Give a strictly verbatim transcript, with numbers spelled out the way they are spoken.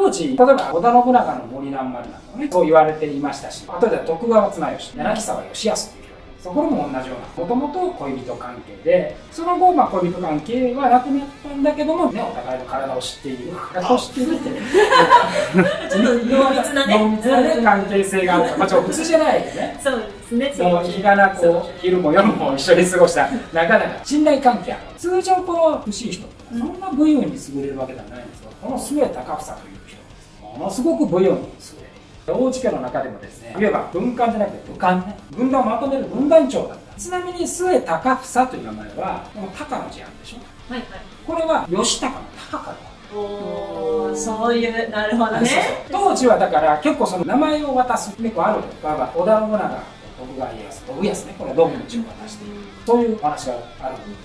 当時、例えば織田信長の森蘭丸なんかね、そう言われていましたし、後では徳川綱吉、柳沢義康という人がいます。そこでも同じような、もともと恋人関係で、その後、まあ、恋人関係はなくなったんだけども、ね、お互いの体を知っている、体を知っているって、 ちょっと濃密なね、 濃密なね、関係性がある。まあ、ちょっと普通じゃないよね。 そうですね。 もう日がなこう昼も夜も一緒に過ごしたなかなか信頼関係ある。通常この欲しい人ってそんな武勇に優れるわけではないんですが、この末高房という人ものすごく武勇に優れる。大内家の中でもですね、いわば文官じゃなくて武官ね、軍団をまとめる軍団長だった。ちなみに末高房という名前はこの高の字あるでしょ。はいはい。これは義高の高から。 おー、そういう、なるほどね。 当時はだから結構その名前を渡す結構あるの。例えば織田信長、徳川家康、信康ね、これは道具の字を渡している。そういうお話がある。